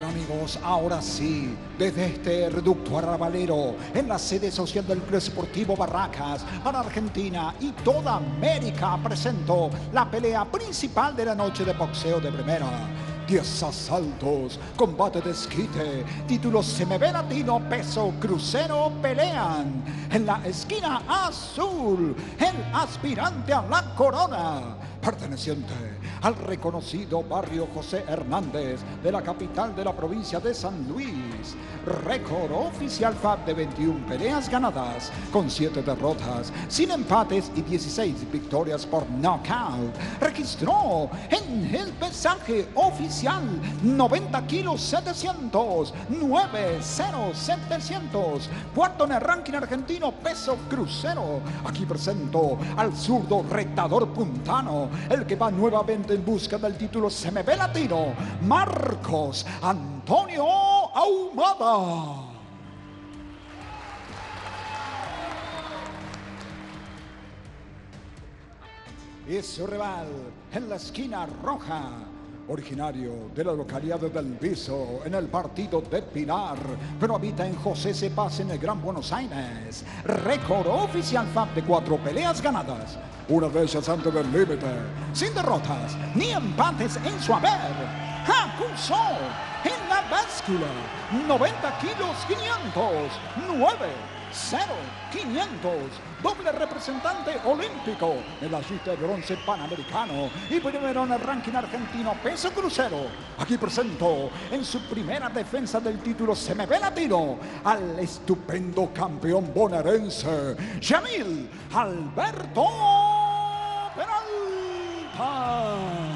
Bueno amigos, ahora sí, desde este reducto arrabalero, en la sede social del Club Sportivo Barracas, para Argentina y toda América, presento la pelea principal de la noche de boxeo de primera. 10 asaltos, combate de esquite, título CMB Latino peso crucero pelean. En la esquina azul, el aspirante a la corona, perteneciente al reconocido barrio José Hernández de la capital de la provincia de San Luis. Récord oficial FAB de 21 peleas ganadas, con 7 derrotas, sin empates y 16 victorias por knockout. Registró en el pesaje oficial 90 kilos 700, 90700. Cuarto en el ranking argentino peso crucero. Aquí presento al zurdo retador puntano, el que va nuevamente en busca del título CMB Latino, Marcos Antonio Ahumada. Y su rival en la esquina roja, originario de la localidad de Del Viso, en el partido de Pilar, pero habita en José Cepaz en el Gran Buenos Aires. Récord oficial FAB de 4 peleas ganadas, una de ellas antes del límite, sin derrotas ni empates en su haber. Acusó en la báscula 90 kilos 500, 500, doble representante olímpico, medallista de bronce panamericano y primero en el ranking argentino peso crucero. Aquí presento en su primera defensa del título CMB Latino al estupendo campeón bonaerense, Yamil Alberto Peralta.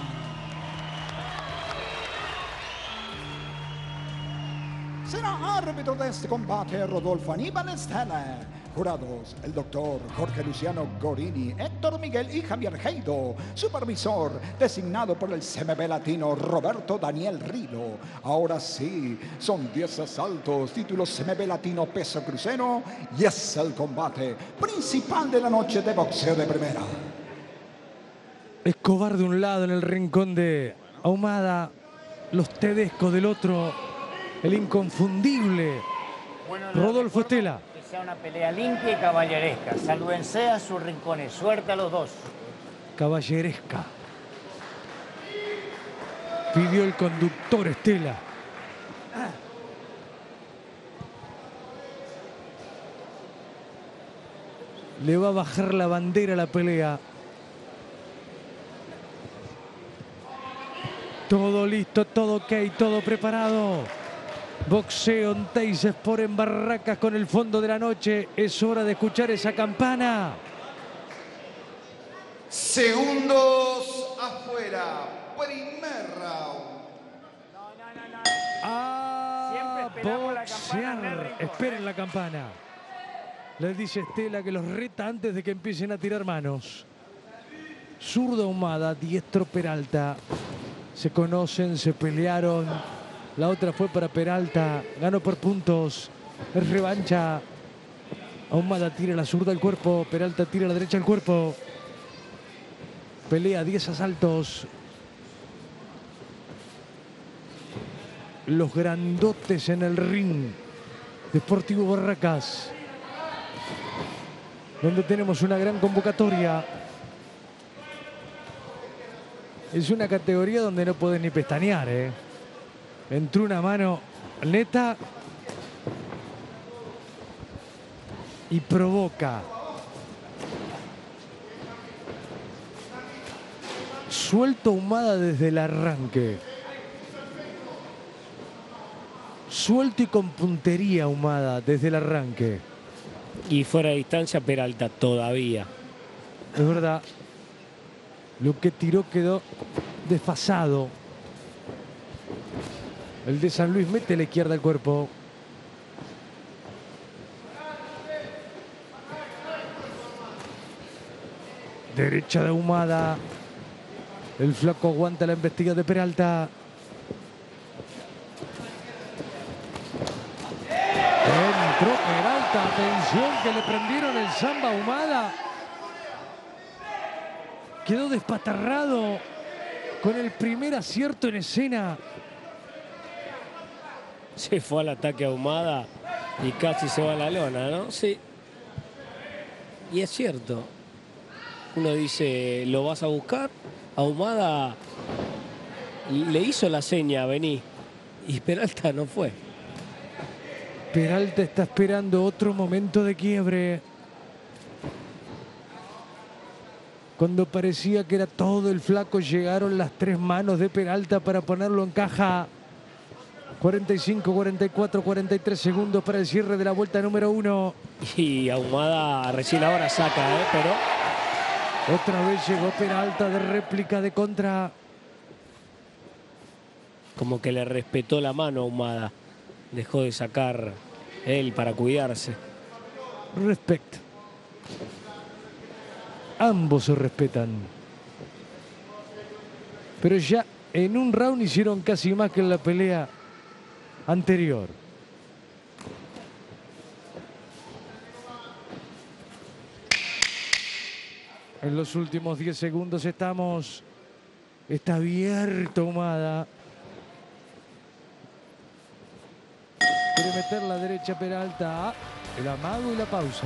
Será árbitro de este combate Rodolfo Aníbal Estela. Jurados, el doctor Jorge Luciano Gorini, Héctor Miguel y Javier Heido. Supervisor, designado por el CMB Latino, Roberto Daniel Rilo. Ahora sí, son 10 asaltos, título CMB Latino peso crucero, y es el combate principal de la noche de boxeo de primera. Escobar de un lado en el rincón de Ahumada, los Tedesco del otro. El inconfundible Rodolfo Estela. Que sea una pelea limpia y caballeresca. Salúdense a sus rincones. Suerte a los dos. Caballeresca. Pidió el conductor Estela. Le va a bajar la bandera a la pelea. Todo listo, todo ok, todo preparado. Boxeo en Teis Sport en Barracas con el fondo de la noche. Es hora de escuchar esa campana. Segundos afuera. Primer round. A Siempre esperamos la campana en el boxear. rincón, Esperen la campana. Les dice Estela que los reta antes de que empiecen a tirar manos. Zurdo Ahumada, diestro Peralta. Se conocen, se pelearon. La otra fue para Peralta, ganó por puntos, es revancha. Ahumada tira la zurda al cuerpo, Peralta tira la derecha al cuerpo. Pelea 10 asaltos. Los grandotes en el ring de Sportivo Barracas, donde tenemos una gran convocatoria. Es una categoría donde no podés ni pestañear, Entró una mano neta y provoca. Suelto Ahumada desde el arranque. Suelto y con puntería Ahumada desde el arranque. Y fuera de distancia Peralta todavía. Es verdad. Lo que tiró quedó desfasado. El de San Luis mete la izquierda al cuerpo. Derecha de Ahumada. El flaco aguanta la embestida de Peralta. Entró Peralta. Atención que le prendieron el samba a Ahumada. Quedó despatarrado con el primer acierto en escena. Se fue al ataque Ahumada y casi se va a la lona, ¿no? Sí. Y es cierto. Uno dice, ¿lo vas a buscar? Ahumada le hizo la seña, vení. Y Peralta no fue. Peralta está esperando otro momento de quiebre. Cuando parecía que era todo el flaco, llegaron las 3 manos de Peralta para ponerlo en caja. 45, 44, 43 segundos para el cierre de la vuelta número 1. Y Ahumada recién ahora saca, pero Otra vez llegó Peralta de réplica, de contra. como que le respetó la mano a Ahumada. Dejó de sacar él para cuidarse. Respect. Ambos se respetan. Pero ya en un round hicieron casi más que en la pelea anterior. En los últimos 10 segundos estamos. Está abierto Ahumada. Quiere meter la derecha Peralta. El amago y la pausa.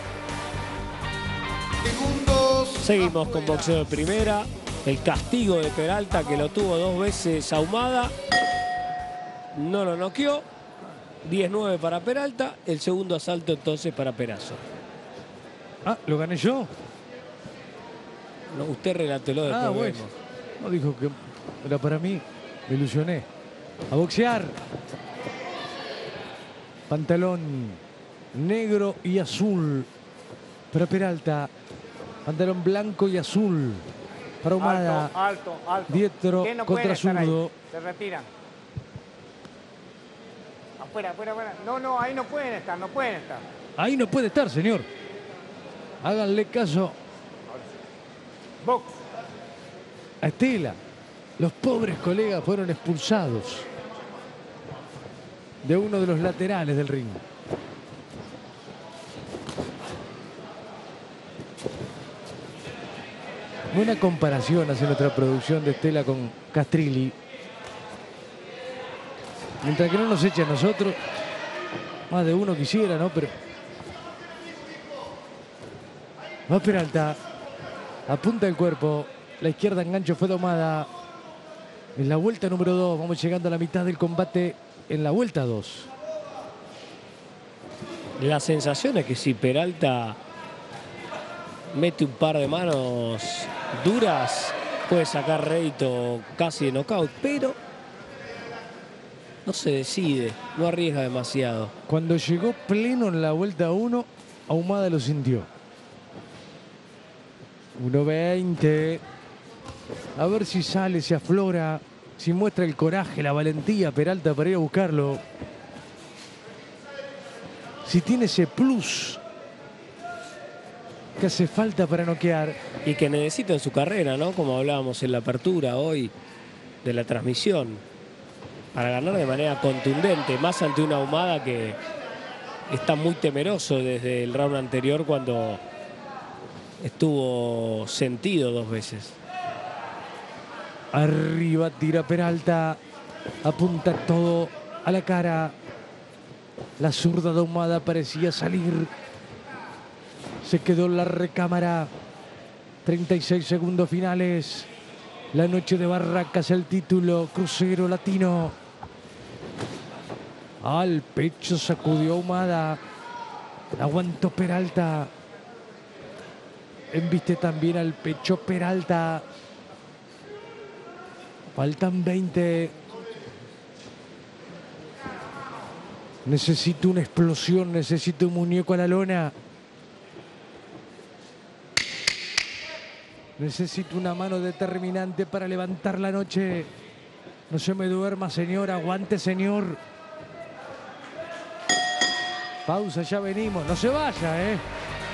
Segundos. Seguimos con afuera. boxeo de primera. El castigo de Peralta, que lo tuvo 2 veces Ahumada. No lo noqueó. 10-9 para Peralta. El segundo asalto entonces para Perazo. Ah, ¿lo gané yo? No, usted relató después. Ah, bueno. vemos. No dijo que era para mí. Me ilusioné. A boxear. Pantalón negro y azul para Peralta. Pantalón blanco y azul para Ahumada. Alto, alto. Diestro ¿Qué no contra pueden estar ahí? zurdo. Se retiran. Afuera, afuera, afuera. No, ahí no pueden estar, no pueden estar. Ahí no puede estar, señor. Háganle caso Box. a Estela. Los pobres colegas fueron expulsados de uno de los laterales del ring. Buena comparación hace nuestra producción de Estela con Castrilli. Mientras que no nos eche a nosotros, más de uno quisiera, ¿no? Pero va Peralta, apunta el cuerpo, la izquierda engancho fue domada. En la vuelta número 2, vamos llegando a la mitad del combate en la vuelta 2. La sensación es que si Peralta mete un par de manos duras, puede sacar rédito casi de knockout, pero no se decide, no arriesga demasiado. Cuando llegó pleno en la vuelta 1, Ahumada lo sintió. 1.20. A ver si sale, si aflora, si muestra el coraje, la valentía Peralta para ir a buscarlo. Si tiene ese plus que hace falta para noquear. Y que necesita en su carrera, ¿no? Como hablábamos en la apertura hoy de la transmisión. Para ganar de manera contundente, más ante una Ahumada que está muy temeroso desde el round anterior cuando estuvo sentido 2 veces. Arriba tira Peralta, apunta todo a la cara. La zurda de Ahumada parecía salir. Se quedó en la recámara. 36 segundos finales. La noche de Barracas, el título crucero latino. Al pecho sacudió Ahumada. Aguantó Peralta. Embiste también al pecho Peralta. Faltan 20. Necesito una explosión, necesito un muñeco a la lona. Necesito una mano determinante para levantar la noche. No se me duerma, señor. Aguante, señor. Pausa, ya venimos. No se vaya, ¿eh?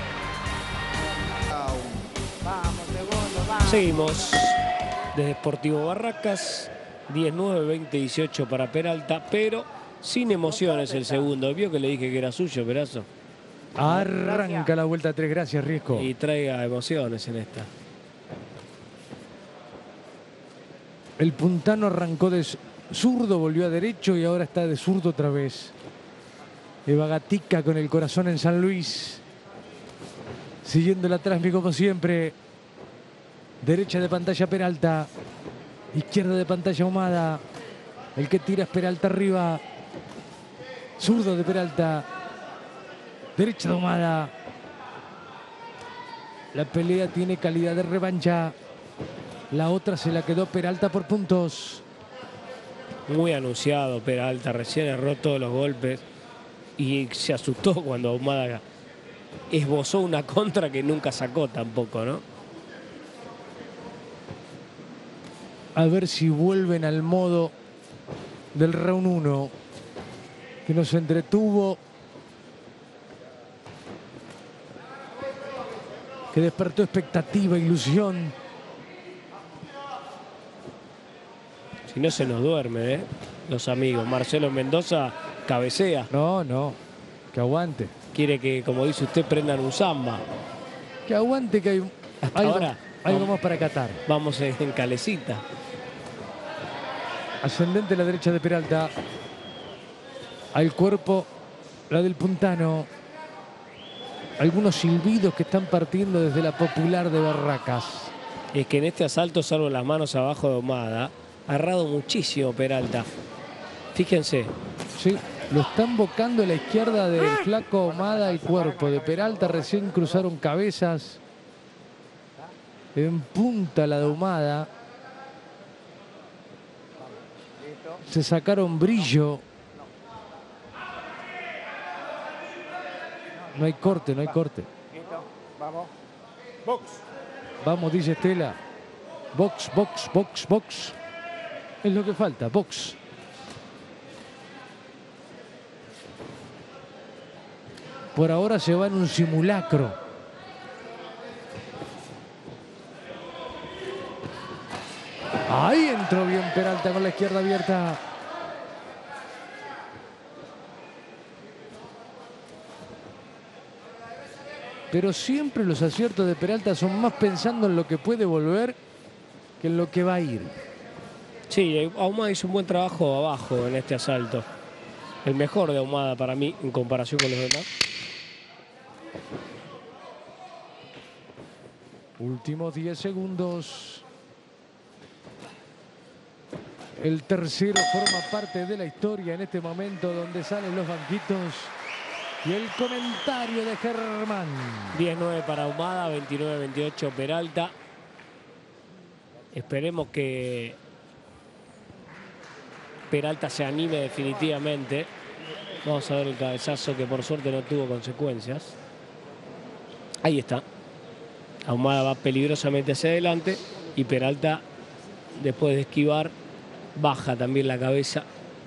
Vamos, segundo, vamos. Seguimos desde Sportivo Barracas. 19, 20-18 para Peralta, pero sin emociones el segundo. ¿Vio que le dije que era suyo, Perazo? Arranca la vuelta 3. Gracias, Riesco. Y traiga emociones en esta. El puntano arrancó zurdo, volvió a derecho y ahora está de zurdo otra vez. Eva Gatica con el corazón en San Luis. Siguiéndola atrás, como siempre. Derecha de pantalla Peralta. Izquierda de pantalla Ahumada. El que tira es Peralta arriba. Zurdo de Peralta. Derecha de Ahumada. La pelea tiene calidad de revancha. La otra se la quedó Peralta por puntos. Muy anunciado Peralta. Recién erró todos los golpes. Y se asustó cuando Ahumada esbozó una contra que nunca sacó tampoco, ¿no? A ver si vuelven al modo del round 1, que nos entretuvo, que despertó expectativa, ilusión. Si no se nos duerme, ¿eh? Los amigos. Marcelo Mendoza cabecea. No, que aguante. Quiere que, como dice usted, prendan un samba. Que aguante, que hay Ahora algo más para Qatar. Vamos en calecita. Ascendente a la derecha de Peralta. Al cuerpo, la del Puntano. Algunos silbidos que están partiendo desde la Popular de Barracas. Es que en este asalto, salvo las manos abajo de Ahumada, ha errado muchísimo Peralta. Fíjense. Sí, lo están bocando a la izquierda del flaco Ahumada al cuerpo de Peralta. Recién cruzaron cabezas. En punta la de Ahumada. Se sacaron brillo. No hay corte, no hay corte. Listo, vamos. Box. Vamos, dice Estela. Box, box, box, box. Es lo que falta, box. Por ahora se va en un simulacro. Ahí entró bien Peralta con la izquierda abierta. Pero siempre los aciertos de Peralta son más pensando en lo que puede volver que en lo que va a ir. Sí, Ahumada hizo un buen trabajo abajo en este asalto. El mejor de Ahumada para mí en comparación con los demás. Últimos 10 segundos. El tercero forma parte de la historia en este momento donde salen los banquitos. Y el comentario de Germán. 10-9 para Ahumada, 29-28 Peralta. Esperemos que Peralta se anime definitivamente. Vamos a ver el cabezazo que por suerte no tuvo consecuencias. Ahí está. Ahumada va peligrosamente hacia adelante y Peralta, después de esquivar, baja también la cabeza.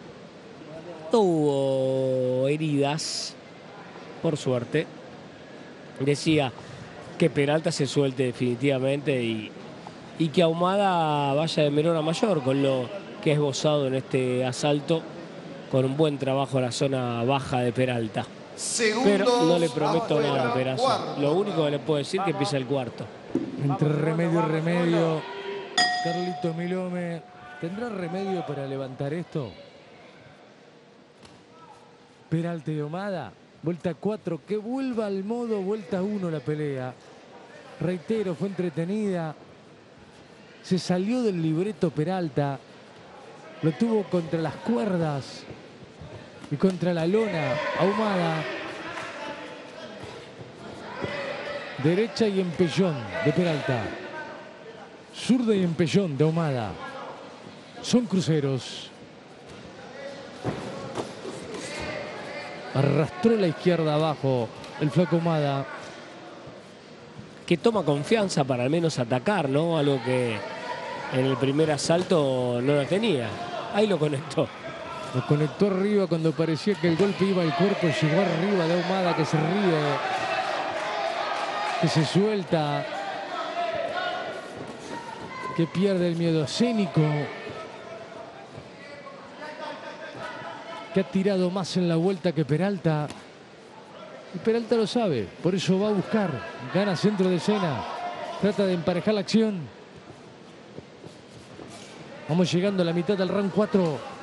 Tuvo heridas, por suerte. Decía que Peralta se suelte definitivamente y que Ahumada vaya de menor a mayor con lo que ha esbozado en este asalto, con un buen trabajo en la zona baja de Peralta. Pero no le prometo nada a Perazo. Lo único que le puedo decir es que empieza el cuarto. Entre remedio y remedio, Carlito Milome, ¿tendrá remedio para levantar esto? Peralta y Ahumada, vuelta 4, que vuelva al modo vuelta 1 la pelea. Reitero, fue entretenida. Se salió del libreto Peralta. Lo tuvo contra las cuerdas y contra la lona. Ahumada. Derecha y empellón de Peralta. Zurda y empellón de Ahumada. Son cruceros. Arrastró la izquierda abajo el flaco Ahumada. Que toma confianza para al menos atacar, ¿no? Algo que en el primer asalto no lo tenía. Ahí lo conectó. Lo conectó arriba cuando parecía que el golpe iba al cuerpo. Llegó arriba de Ahumada, que se ríe, que se suelta, que pierde el miedo escénico, que ha tirado más en la vuelta que Peralta. Y Peralta lo sabe, por eso va a buscar. Gana centro de escena, trata de emparejar la acción. Vamos llegando a la mitad del round 4.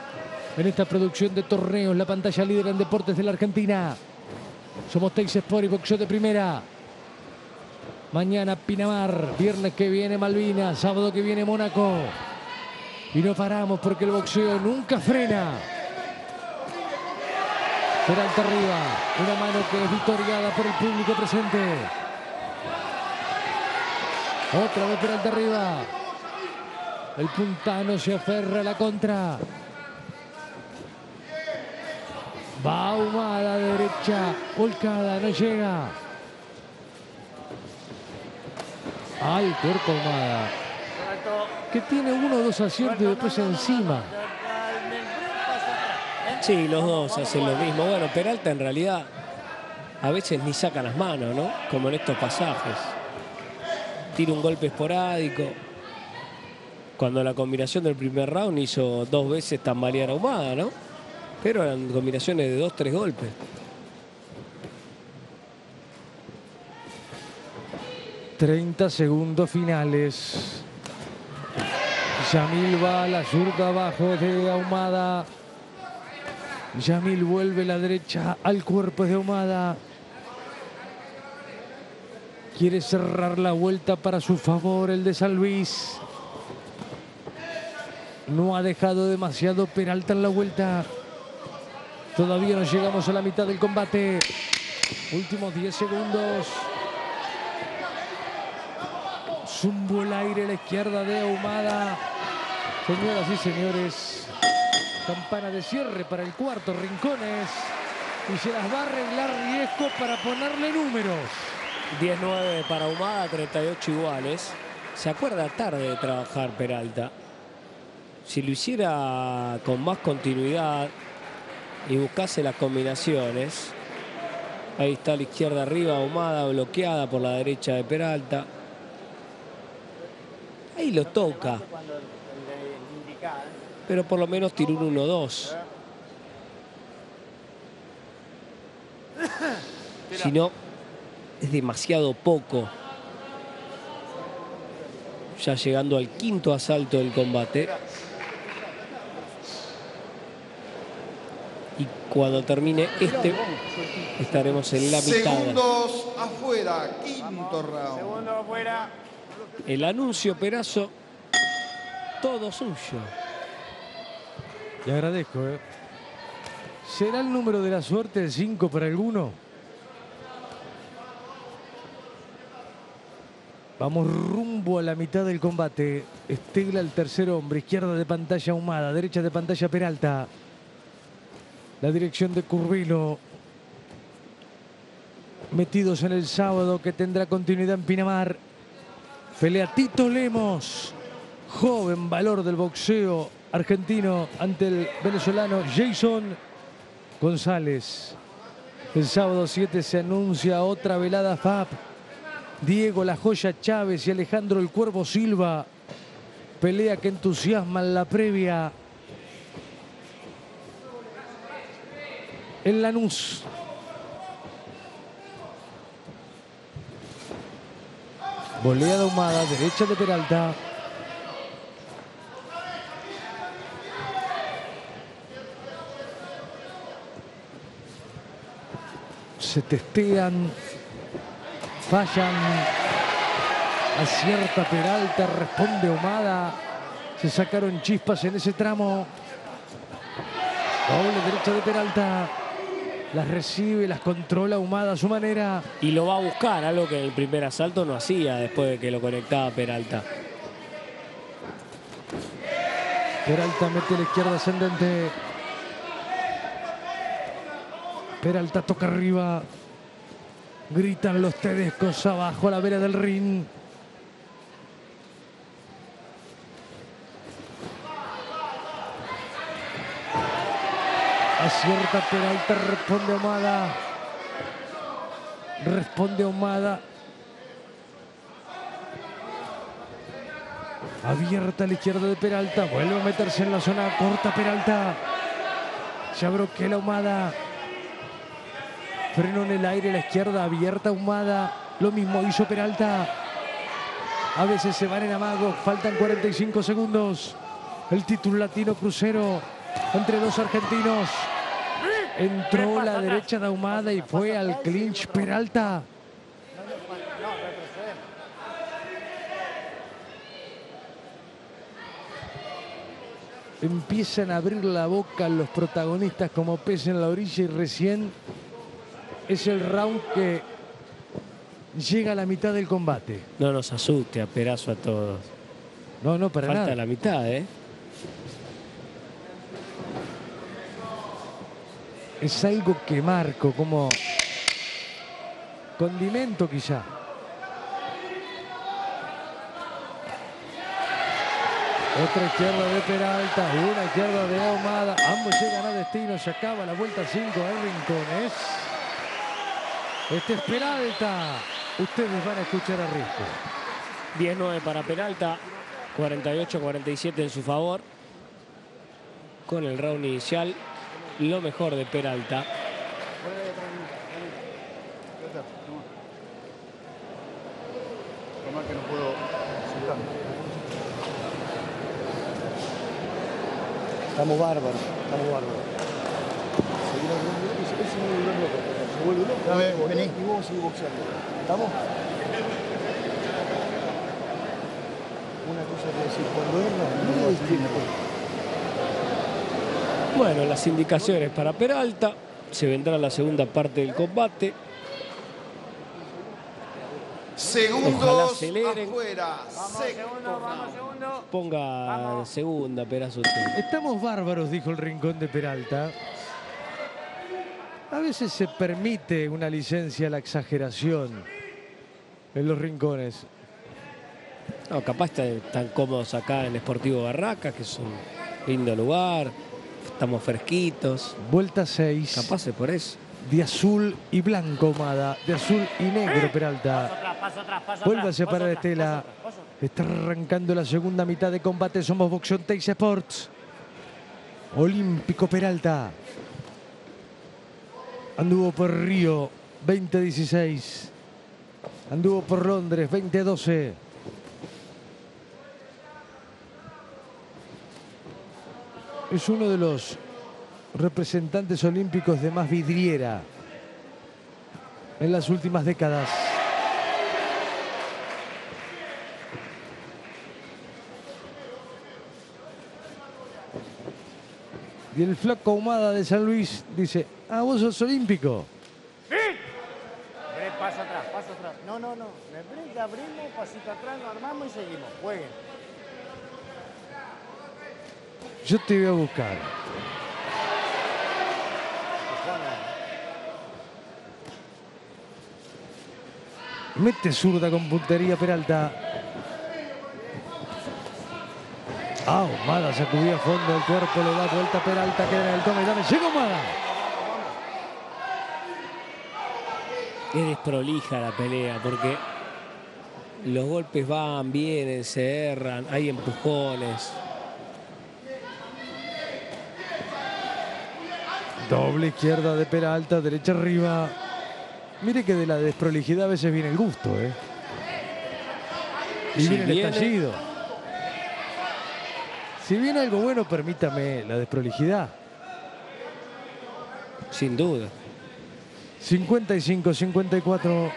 en esta producción de torneos, la pantalla líder en deportes de la Argentina. Somos Teis Sport y Boxeo de Primera. Mañana Pinamar, viernes que viene Malvinas, sábado que viene Mónaco. Y no paramos porque el boxeo nunca frena. Peralta arriba, una mano que es victoriada por el público presente. Otra vez Peralta arriba. El puntano se aferra a la contra. Va Ahumada, derecha, volcada, no llega. Al cuerpo Ahumada, que tiene 1 o 2 aciertos y después encima. Sí, los dos hacen lo mismo. Bueno, Peralta en realidad a veces ni saca las manos, ¿no? Como en estos pasajes. Tira un golpe esporádico. Cuando la combinación del primer round hizo 2 veces tambalear a Ahumada, ¿no? Pero eran combinaciones de 2, 3 golpes. ...30 segundos finales. Yamil va a la zurda abajo de Ahumada. Yamil vuelve la derecha al cuerpo de Ahumada. Quiere cerrar la vuelta para su favor el de San Luis. No ha dejado demasiado Peralta en la vuelta. Todavía no llegamos a la mitad del combate. Últimos 10 segundos. Zumbo el aire a la izquierda de Ahumada. Señoras y señores, campana de cierre para el cuarto, Rincones. Y se las va a arreglar Riesco para ponerle números. 19 para Ahumada, 38 iguales. Se acuerda tarde de trabajar Peralta. Si lo hiciera con más continuidad y buscase las combinaciones. Ahí está a la izquierda arriba, Ahumada bloqueada por la derecha de Peralta. Ahí lo toca. Pero por lo menos tiró un 1-2. Si no, es demasiado poco. Ya llegando al 5.º asalto del combate. Y cuando termine este, estaremos en la mitad. Segundos afuera, 5.º round. Segundo afuera. El anuncio, Perazo, todo suyo. Le agradezco, ¿eh? ¿Será el número de la suerte el 5 para alguno? Vamos rumbo a la mitad del combate. Estegla el tercer hombre. Izquierda de pantalla Ahumada. Derecha de pantalla Peralta. La dirección de Curvelo. Metidos en el sábado que tendrá continuidad en Pinamar. Pelea Tito Lemos. Joven valor del boxeo argentino ante el venezolano Jason González. El sábado 7 se anuncia otra velada FAP. Diego La Joya Chávez y Alejandro El Cuervo Silva. Pelea que entusiasma en la previa. En Lanús. Volea de Ahumada, derecha de Peralta. Se testean. Fallan. Acierta Peralta, responde Ahumada. Se sacaron chispas en ese tramo. Doble derecha de Peralta. Las recibe, las controla Ahumada a su manera. Y lo va a buscar, algo que en el primer asalto no hacía después de que lo conectaba Peralta. Peralta mete la izquierda ascendente. Peralta toca arriba. Gritan los tedescos abajo a la vera del ring. Acierta Peralta, responde Ahumada. Responde Ahumada. Abierta a la izquierda de Peralta. Vuelve a meterse en la zona corta Peralta. Se abroquela Ahumada. Freno en el aire, la izquierda abierta Ahumada. Lo mismo hizo Peralta. A veces se van en amago. Faltan 45 segundos. El título latino crucero entre dos argentinos. Entró la derecha de Ahumada y fue al clinch Peralta. Empiezan a abrir la boca los protagonistas como pez en la orilla y recién es el round que llega a la mitad del combate. No nos asuste a Perazo a todos. No, no, para Falta nada. la mitad, ¿eh? Es algo que marco como condimento quizá. Otra izquierda de Peralta, una izquierda de Ahumada. Ambos llegan a destino, se acaba la vuelta 5 de Rincones. Este es Peralta. Ustedes van a escuchar a Riesco. 10-9 para Peralta, 48-47 en su favor. Con el round inicial, lo mejor de Peralta. Tomá que no puedo sentarme. Estamos bárbaros, estamos bárbaros. Se vuelve loco. Dame, vení. Y vos seguís boxeando. ¿Estamos? Una cosa que decir, cuando erra, Bueno, las indicaciones para Peralta. Se vendrá la segunda parte del combate. Ojalá Segundos aceleren. afuera. Vamos, Sexto segundo, vamos, round. segundo. Ponga Vamos. segunda, Perazo. Usted. Estamos bárbaros, dijo el Rincón de Peralta. A veces se permite una licencia a la exageración en los rincones. No, capaz están cómodos acá en Sportivo Barracas, que es un lindo lugar. Estamos fresquitos. Vuelta 6. Capaz es por eso. De azul y blanco Ahumada. De azul y negro Peralta. Paso atrás, paso Vuelve a atrás, separar paso atrás, Estela. paso atrás. Está arrancando la segunda mitad de combate. Somos Boxeo Teis Sports. Olímpico Peralta. Anduvo por Río 2016. Anduvo por Londres 2012. Es uno de los representantes olímpicos de más vidriera en las últimas décadas. Y el flaco Ahumada de San Luis dice, ah, vos sos olímpico. Paso atrás, paso atrás. No, no, no. Me brinca, abrimos, pasito atrás, lo armamos y seguimos. Jueguen. Yo te voy a buscar. Mete zurda con puntería Peralta. Ahumada sacudía a fondo el cuerpo, le da vuelta a Peralta, queda en el tome, dame, llega Ahumada. Es desprolija la pelea porque los golpes van, vienen, se erran, hay empujones. Doble izquierda de Peralta, derecha arriba. Mire que de la desprolijidad a veces viene el gusto, ¿eh? Y Si viene el viene- estallido. Si viene algo bueno, permítame la desprolijidad. Sin duda. 55-54.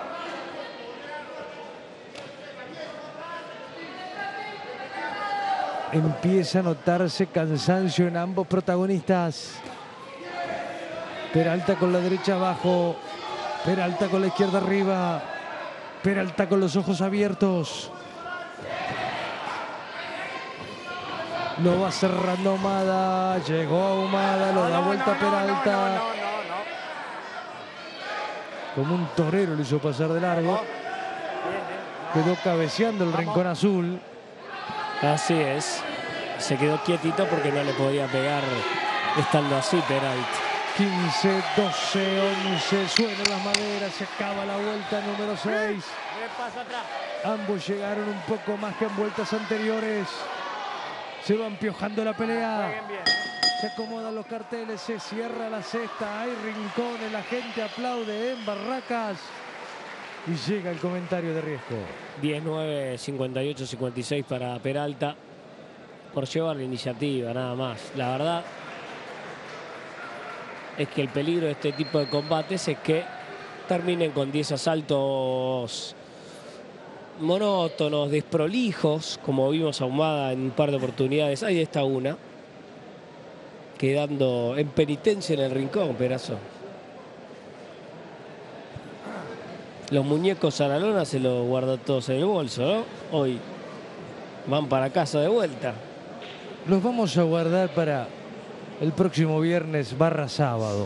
Empieza a notarse cansancio en ambos protagonistas. Peralta con la derecha abajo. Peralta con la izquierda arriba. Peralta con los ojos abiertos. Lo va cerrando Ahumada. Llegó Ahumada, lo da vuelta a Peralta. No. Como un torero lo hizo pasar de largo. Quedó cabeceando el rincón azul. Así es. Se quedó quietito porque no le podía pegar estando así Peralta. 15, 12, 11. Suenan las maderas. Se acaba la vuelta número 6. Paso atrás. Ambos llegaron un poco más que en vueltas anteriores. Se va empiojando la pelea. Jueguen bien. Se acomodan los carteles, se cierra la cesta, hay rincones, la gente aplaude en Barracas. Y llega el comentario de Riesco. 19, 58, 56 para Peralta. por llevar la iniciativa, nada más. La verdad es que el peligro de este tipo de combates es que terminen con 10 asaltos monótonos, desprolijos, como vimos a Ahumada en un par de oportunidades. Ahí está una, quedando en penitencia en el rincón, Perazo. Los muñecos a la lona se los guardó todos en el bolso, ¿no? Hoy van para casa de vuelta. Los vamos a guardar para el próximo viernes / sábado.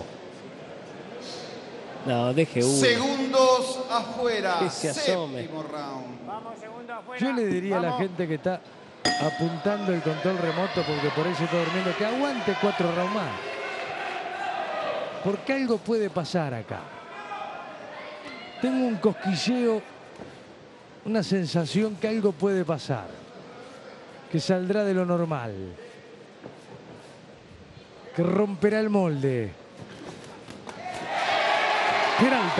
No, deje uno. Segundos afuera. Que se asome. Séptimo round. Vamos, segundo afuera. Yo le diría a la Vamos. gente que está apuntando el control remoto porque por ahí se está durmiendo que aguante 4 rounds más. Porque algo puede pasar acá. Tengo un cosquilleo, una sensación que algo puede pasar. Que saldrá de lo normal. Que romperá el molde. Peralta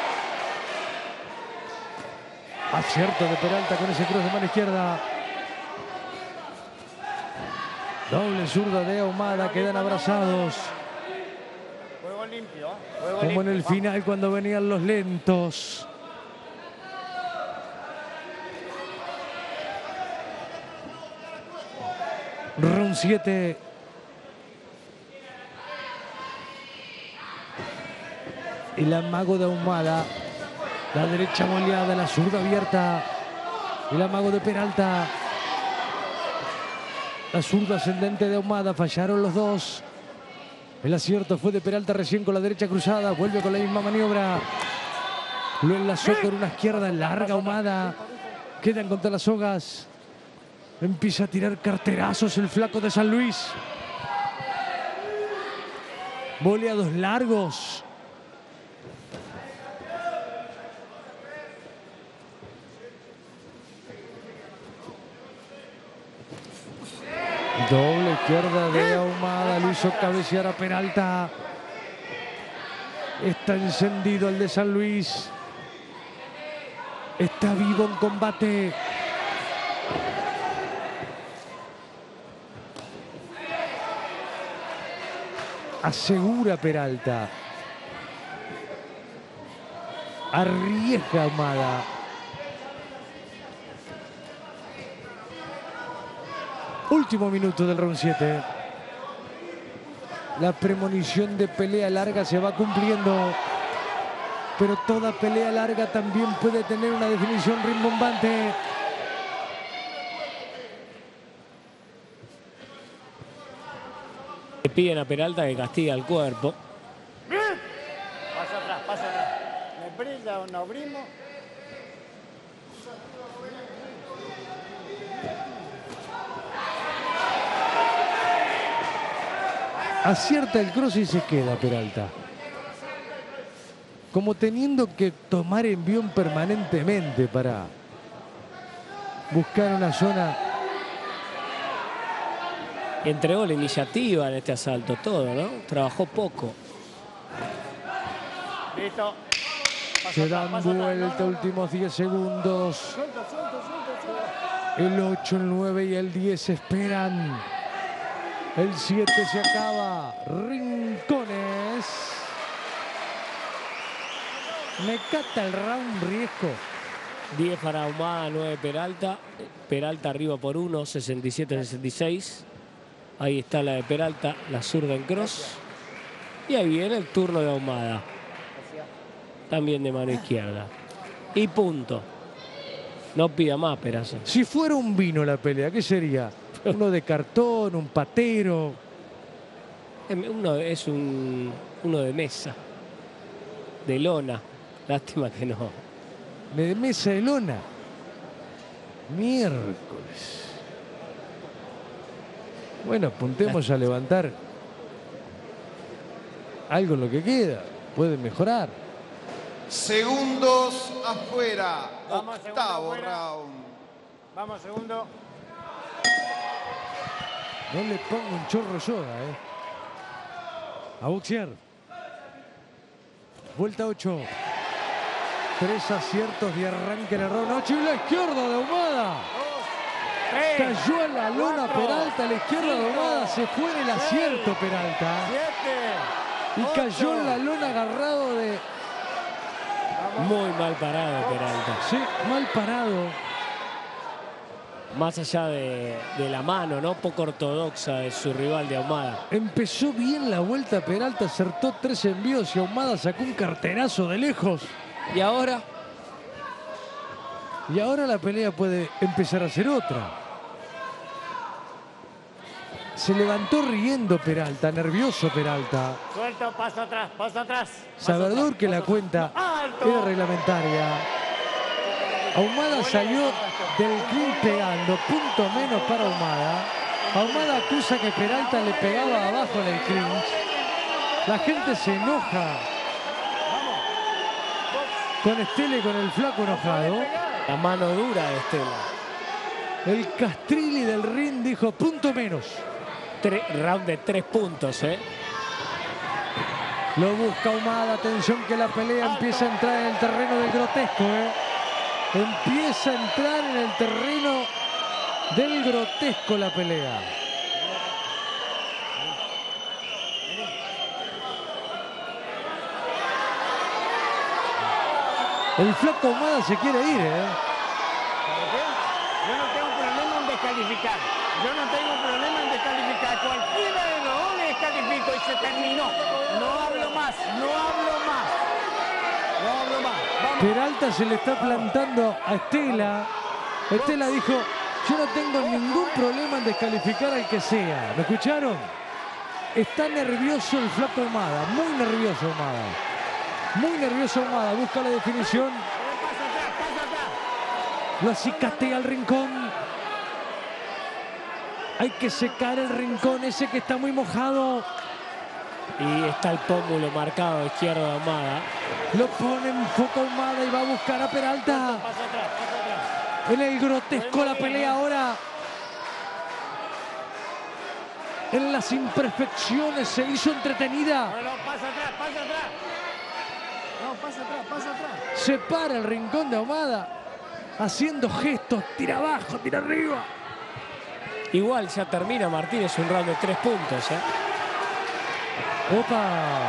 va. Acierto de Peralta con ese cross de mano izquierda. Doble zurda de Ahumada, quedan abrazados. Juego limpio. Juego Como en limpio, el vamos. final cuando venían los lentos. Round 7. El amago de Ahumada. La derecha boleada, la zurda abierta. El amago de Peralta. La zurda ascendente de Ahumada. Fallaron los dos. El acierto fue de Peralta recién con la derecha cruzada. Vuelve con la misma maniobra. Lo enlazó con una izquierda larga Ahumada. Quedan contra las sogas. Empieza a tirar carterazos el flaco de San Luis. Boleados largos. Doble izquierda de Ahumada. Lo hizo cabecear a Peralta. Está encendido el de San Luis. Está vivo en combate. Asegura Peralta. Arriesga Ahumada. Último minuto del round 7. La premonición de pelea larga se va cumpliendo. Pero toda pelea larga también puede tener una definición rimbombante. Le piden a Peralta que castiga el cuerpo. Paso atrás, paso atrás. ¿Me brilla o no brimo? Acierta el cross y se queda Peralta. Como teniendo que tomar envión permanentemente para buscar una zona. Entregó la iniciativa en este asalto, todo, ¿no? Trabajó poco. Listo. Paso Se atrás, dan paso atrás. vuelta, No, no, no. últimos 10 segundos. Suelta, suelta, suelta, suelta. El 8, el 9 y el 10 esperan. El 7 se acaba. Rincones. Me cata el round riesgo. 10 para Ahumada, 9 Peralta. Peralta arriba por 1, 67-66. Ahí está la de Peralta, la zurda en cross. Y ahí viene el turno de Ahumada. También de mano izquierda. Y punto. No pida más, Perazo. Si fuera un vino la pelea, ¿qué sería? Uno de cartón, un patero. Uno es uno de mesa. De lona. Lástima que no. De mesa de lona. Miércoles. Bueno, apuntemos a levantar algo en lo que queda. Puede mejorar. Segundos afuera. Vamos, segundo Octavo afuera. round. Vamos, segundo. No le pongo un chorro soda, A boxear. Vuelta 8. 3 aciertos de arranque en el round 8 y la izquierda de Ahumada. Cayó a la lona 4, Peralta, a la izquierda de Ahumada, se fue en el acierto Peralta. 7. Y cayó en la lona agarrado de... Muy mal parado Peralta. Sí, mal parado. Más allá de la mano, ¿no? Poco ortodoxa de su rival de Ahumada. Empezó bien la vuelta Peralta, acertó 3 envíos y Ahumada sacó un carterazo de lejos. Y ahora, Y ahora la pelea puede empezar a ser otra. Se levantó riendo Peralta, nervioso Peralta. Suelto, paso atrás, paso atrás. Sabedor que la cuenta Alto. era reglamentaria. Ahumada salió del clean pegando, punto menos para Ahumada. Ahumada acusa que Peralta le pegaba abajo en el clinch. La gente se enoja con Estela y con el flaco enojado. la mano dura de Estela. El Castrilli del ring dijo punto menos. Round de 3 puntos, ¿eh? Lo busca Ahumada, atención que la pelea empieza a entrar en el terreno del grotesco, ¿eh? Empieza a entrar en el terreno del grotesco la pelea. El flaco Ahumada se quiere ir, ¿eh? Yo no tengo problema en descalificar. Yo no tengo problema en descalificar. Cualquiera de los dos le descalifico y se terminó. No hablo más, no hablo más. No hablo más. Vamos. Peralta se le está plantando a Estela. Estela dijo, yo no tengo ningún problema en descalificar al que sea. ¿Me escucharon? Está nervioso el flaco Ahumada, muy nervioso Ahumada. Muy nervioso Ahumada, busca la definición. Pasa atrás, pasa atrás. Lo acicatea al rincón. Hay que secar el rincón ese que está muy mojado. Y está el pómulo marcado izquierdo de Ahumada. Lo pone en foco Ahumada y va a buscar a Peralta. Pasa atrás, pasa atrás. En el grotesco la pelea ahora. En las imperfecciones se hizo entretenida. Bueno, pasa atrás, pasa atrás. No, pasa atrás, pasa atrás. Se para el rincón de Ahumada. Haciendo gestos, tira abajo, tira arriba. Igual ya termina Martínez un round de 3 puntos, ¿eh? Opa.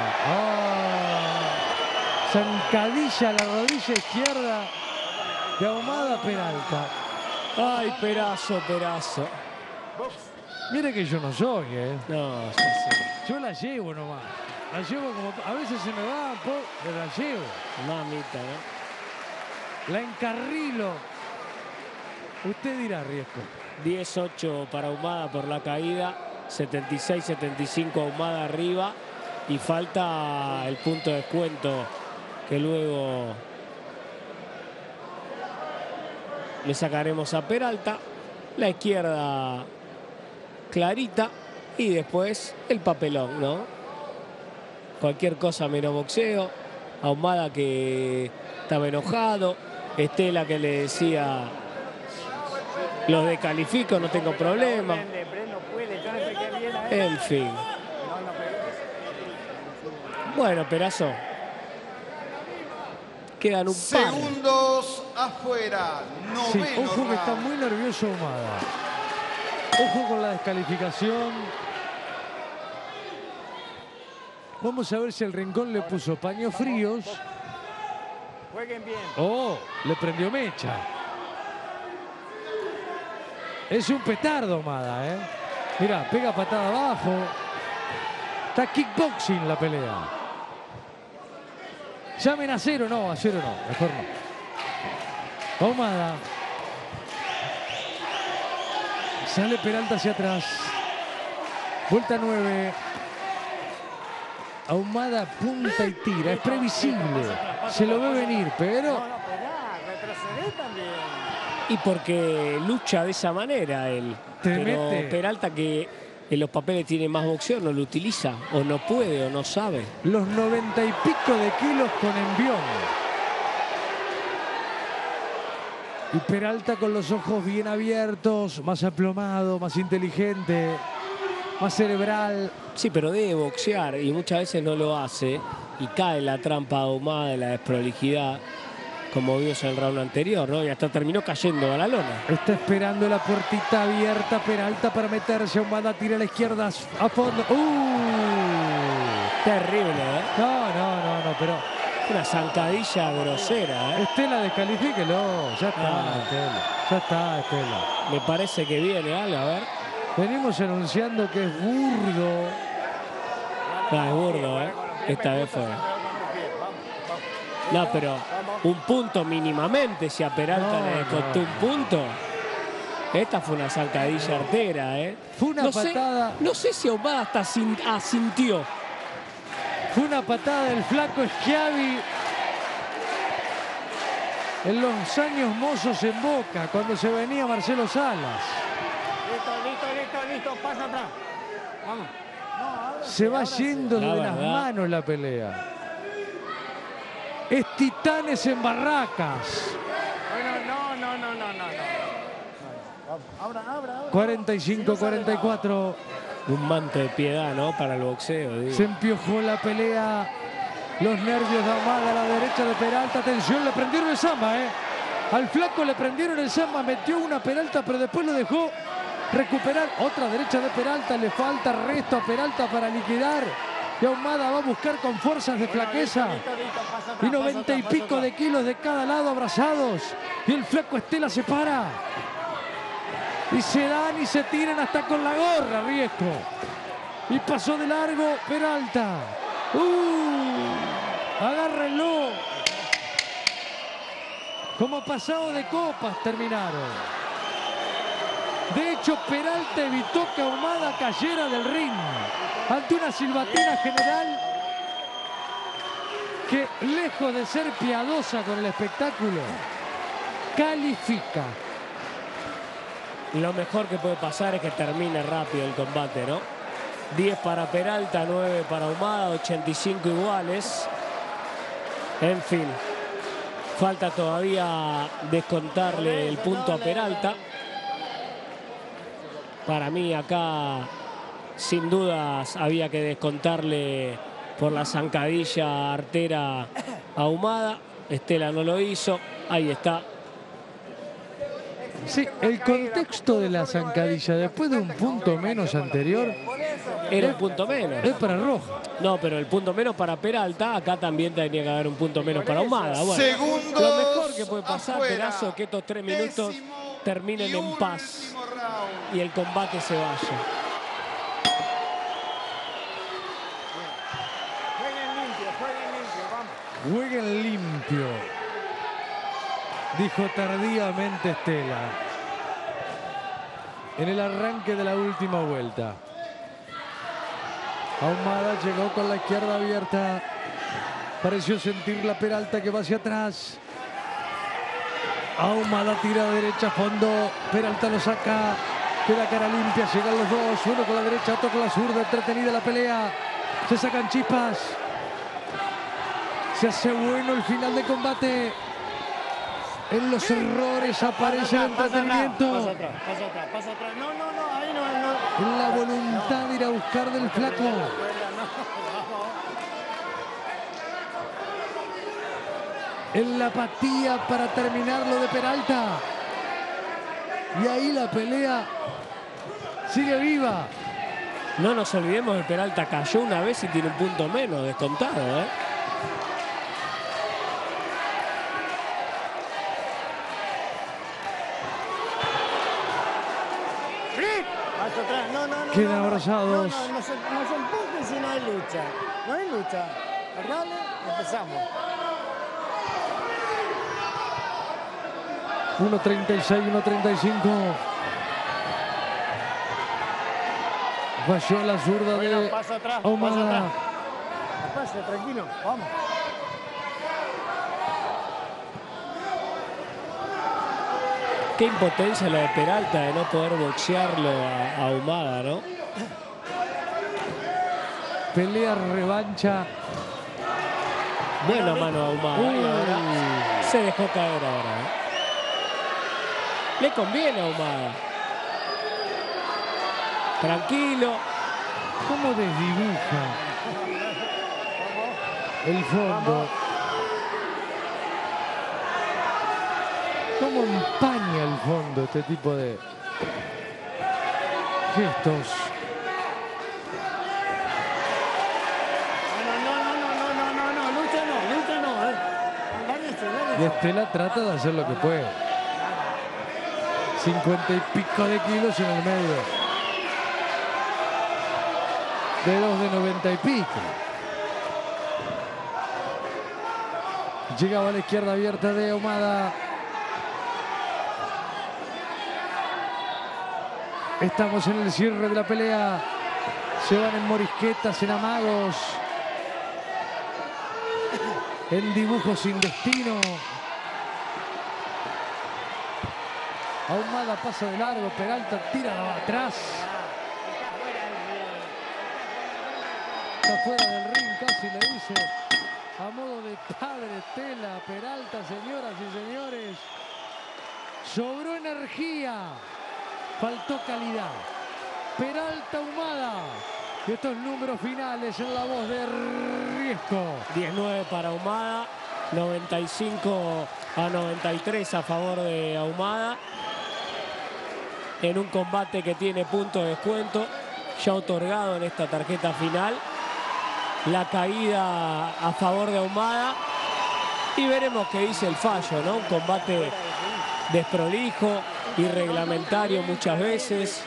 Zancadilla a la rodilla izquierda de Ahumada Peralta. Ay, Perazo, Perazo. Mire que yo no soy, ¿eh? No, sí, sí. Yo la llevo nomás. La llevo como... A veces se me va, pero la llevo. Mamita, ¿no? La encarrilo. Usted dirá, Riesco. 10-8 para Ahumada por la caída. 76-75 Ahumada arriba. Y falta el punto de descuento que luego le sacaremos a Peralta. La izquierda clarita. Y después el papelón, ¿no? Cualquier cosa menos boxeo. Ahumada que estaba enojado. Estela que le decía... Los descalifico, no tengo problema. En fin. Bueno, Perazo. Quedan un par. Segundos afuera. Sí, Noveno ojo que está round. muy nervioso Ahumada. Ojo con la descalificación. Vamos a ver si el rincón le puso paños fríos. Jueguen bien. Oh, le prendió mecha. Es un petardo Ahumada, ¿eh? Mirá, pega patada abajo. Está kickboxing la pelea. Llamen a cero, no, a cero no, mejor no. Ahumada. Sale Peralta hacia atrás. Vuelta 9. Ahumada punta y tira, es previsible. Se lo ve venir, pero... No, esperá, retrocedé también. Y porque lucha de esa manera él. Te Pero mete. Peralta, que en los papeles tiene más boxeo, no lo utiliza. O no puede, o no sabe. Los 90 y pico de kilos con envión. Y Peralta con los ojos bien abiertos, más aplomado, más inteligente, más cerebral. Sí, pero debe boxear y muchas veces no lo hace. Y cae en la trampa Ahumada de la desprolijidad. como vimos en el round anterior, ¿no? Y hasta terminó cayendo a la lona. Está esperando la puertita abierta Peralta para meterse. Ahumada tira a la izquierda a fondo. Terrible, ¿eh? No, pero Una zancadilla grosera, ¿eh? Estela, descalifíquelo. Ya está, Estela. Ya está, Estela. Me parece que viene algo, a ver. Venimos anunciando que es burdo. No, es burdo, ¿eh? Esta vez fue. No, pero un punto mínimamente. Si a Peralta le costó un punto. Esta fue una zancadilla artera, ¿eh? Fue una patada. No sé si Ahumada hasta asintió. Fue una patada del flaco Schiavi en los años mozos en Boca, cuando se venía Marcelo Salas. Listo, pasa atrás. Vamos. Se va yendo de las manos la pelea. Es Titanes en Barracas. Bueno, no. 45-44. Un manto de piedad, ¿no? Para el boxeo, digo. Se empiojó la pelea. Los nervios de Ahumada a la derecha de Peralta. Atención, le prendieron el samba, ¿eh? Al flaco le prendieron el samba. Metió una Peralta, pero después lo dejó recuperar. Otra derecha de Peralta. Le falta resto a Peralta para liquidar. Y Ahumada va a buscar con fuerzas de flaqueza. Y 90 y pico de kilos de cada lado abrazados. Y el flaco Estela se para. Y se dan y se tiran hasta con la gorra, Riesco. Y pasó de largo Peralta. Agárrenlo. Como pasado de copas terminaron. De hecho, Peralta evitó que Ahumada cayera del ring ante una silbatina general que, lejos de ser piadosa con el espectáculo, califica. Lo mejor que puede pasar es que termine rápido el combate, ¿no? 10 para Peralta, 9 para Ahumada, 85 iguales. En fin, falta todavía descontarle el punto a Peralta. Para mí acá, sin dudas, había que descontarle por la zancadilla artera a Ahumada. Estela no lo hizo. Ahí está. Sí, el contexto de la zancadilla después de un punto menos anterior era un punto menos. Es para Roja. No, pero el punto menos para Peralta. Acá también tenía que haber un punto menos para Ahumada. Bueno, Segundos lo mejor que puede pasar, afuera. Perazo, que estos 3 minutos terminen en paz y el combate se vaya. Jueguen limpio, dijo tardíamente Estela en el arranque de la última vuelta. Ahumada llegó con la izquierda abierta. Pareció sentir la Peralta que va hacia atrás. Ahumada tira a derecha, fondo. Peralta lo saca. Queda cara limpia, llegan los dos. Uno con la derecha, otro con la zurda. Entretenida la pelea. Se sacan chispas. Se hace bueno el final de combate. En los errores aparece el entretenimiento. Pasa atrás. No, ahí no. En la voluntad de ir a buscar del flaco. En la apatía para terminar lo de Peralta. Y ahí la pelea sigue viva. No nos olvidemos que Peralta cayó una vez y tiene un punto menos descontado, ¿eh? Quedan abrazados. No se empujen si no hay lucha. No hay lucha. Dale, empezamos. 1.36, 1.35. Falló la zurda de Pasa atrás. Ahumada. Pase, tranquilo. Vamos. Qué impotencia la de Peralta de no poder boxearlo a Ahumada, ¿no? Pelea revancha. Buena mano a Ahumada. Y ahora se dejó caer ahora, ¿eh? Le conviene a Ahumada. Tranquilo. ¿Cómo desdibuja el fondo? cómo empaña el fondo este tipo de gestos. No, Lucha no. Y Estela trata de hacer lo que puede. 50 y pico de kilos en el medio. De 2 de 90 y pico. Llegaba a la izquierda abierta de Ahumada. Estamos en el cierre de la pelea. Se van en morisquetas, en amagos, en dibujos sin destino. Ahumada pasa de largo, Peralta tira atrás. Está fuera del ring, casi le dice a modo de padre Estela. Peralta, señoras y señores. Sobró energía, faltó calidad. Peralta, Ahumada. Y estos números finales en la voz de Riesco. 19 para Ahumada, 95-93 a favor de Ahumada. En un combate que tiene punto de descuento ya otorgado en esta tarjeta final. La caída a favor de Ahumada. Y veremos qué dice el fallo, ¿no? Un combate desprolijo, irreglamentario muchas veces,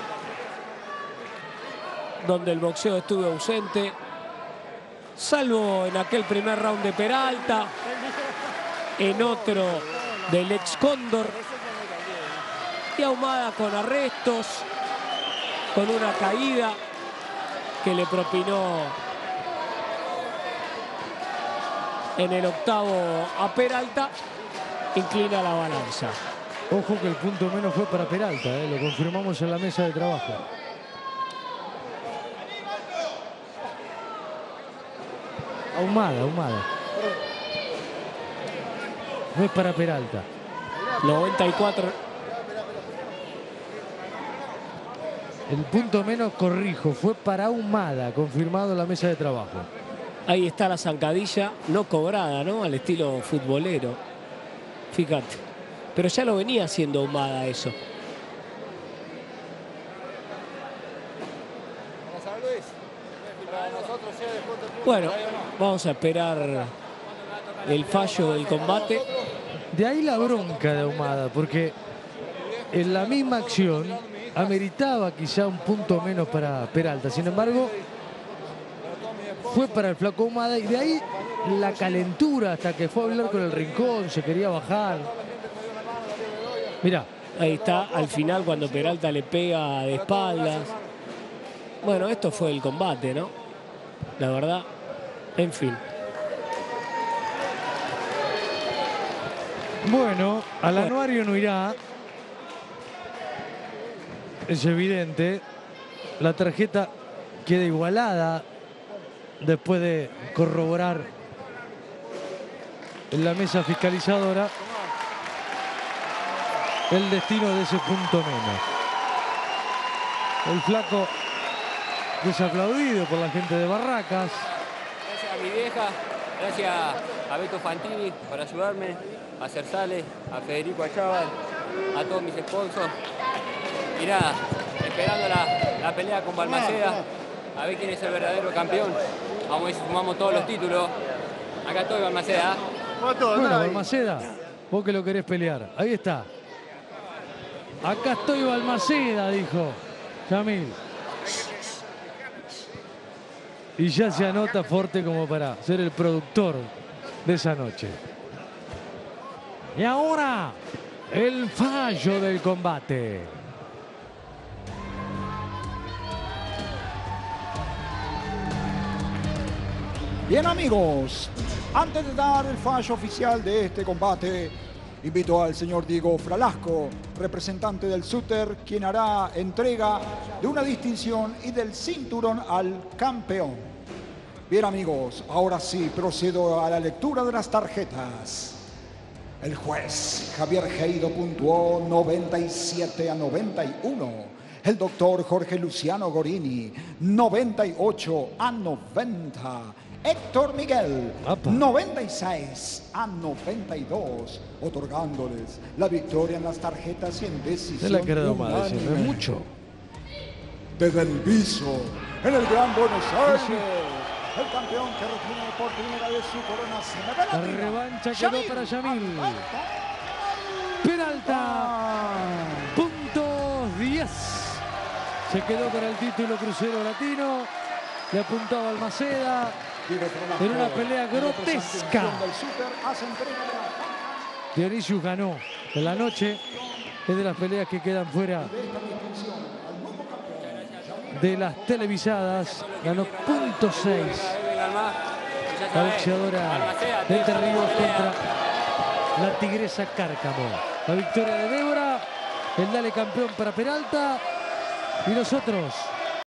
donde el boxeo estuvo ausente, salvo en aquel primer round de Peralta, en otro del ex Cóndor, y Ahumada con arrestos, con una caída que le propinó en el octavo a Peralta, inclina la balanza. Ojo que el punto menos fue para Peralta, lo confirmamos en la mesa de trabajo. Ahumada. No es para Peralta. 94. El punto menos, corrijo, fue para Ahumada, confirmado en la mesa de trabajo. Ahí está la zancadilla, no cobrada, ¿no? Al estilo futbolero. Fíjate. Pero ya lo venía haciendo Ahumada eso. Bueno, vamos a esperar el fallo del combate. De ahí la bronca de Ahumada, porque en la misma acción ameritaba quizá un punto menos para Peralta. Sin embargo, fue para el flaco Ahumada y de ahí la calentura hasta que fue a hablar con el Rincón, se quería bajar. Mirá. Ahí está, al final cuando Peralta le pega de espaldas. Bueno, esto fue el combate, ¿no? La verdad, en fin. Bueno, al anuario no irá. Es evidente. La tarjeta queda igualada después de corroborar en la mesa fiscalizadora el destino de ese punto menos. El flaco desaplaudido por la gente de Barracas. Gracias a mi vieja, gracias a Beto Fantini por ayudarme, a Cersales, a Federico Ayábal, a todos mis sponsors. Y nada, esperando la pelea con Balmaceda, a ver quién es el verdadero campeón. Vamos a ver si sumamos todos los títulos. Acá estoy, Balmaceda. Bueno, Balmaceda, vos que lo querés pelear. Ahí está. Acá estoy, Balmaceda, dijo Yamil. Y ya se anota fuerte como para ser el productor de esa noche. Y ahora, el fallo del combate. Bien, amigos, antes de dar el fallo oficial de este combate, invito al señor Diego Fralasco, representante del Suter, quien hará entrega de una distinción y del cinturón al campeón. Bien, amigos, ahora sí procedo a la lectura de las tarjetas. El juez Javier Geido puntuó 97-91. El doctor Jorge Luciano Gorini, 98-90. Héctor Miguel, Apa. 96-92, otorgándoles la victoria en las tarjetas y en decisión Se la ha quedado mal, unánime. es mucho. Desde el viso, en el Gran Buenos Aires, el campeón que retiene por primera vez su corona se me La revancha quedó para Yamil. Peralta, puntos 10. Se quedó con el título crucero latino. Le apuntaba al Maceda en una pelea grotesca. Dionisius ganó en la noche. Es de las peleas que quedan fuera de las televisadas. Ganó punto 6. La boxeadora de Entre Ríos contra la tigresa Cárcamo. La victoria de Débora. El dale campeón para Peralta. Y nosotros